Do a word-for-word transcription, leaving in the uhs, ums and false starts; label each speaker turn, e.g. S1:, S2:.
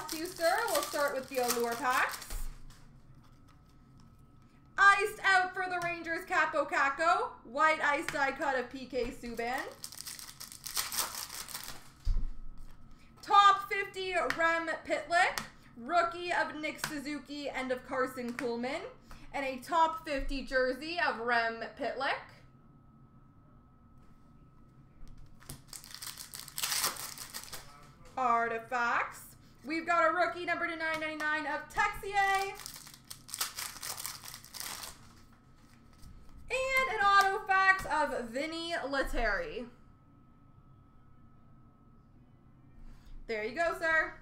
S1: off to you, sir. We'll start with the Allure packs. Iced out for the Rangers, Capo Caco. White ice die cut of P K Subban. Top fifty, Rem Pitlick. Rookie of Nick Suzuki and of Carson Kuhlman. And a top fifty jersey of Rem Pitlick. Artifacts. We've got a rookie number to nine ninety-nine of Texier. And an auto fax of Vinny Lettieri. There you go, sir.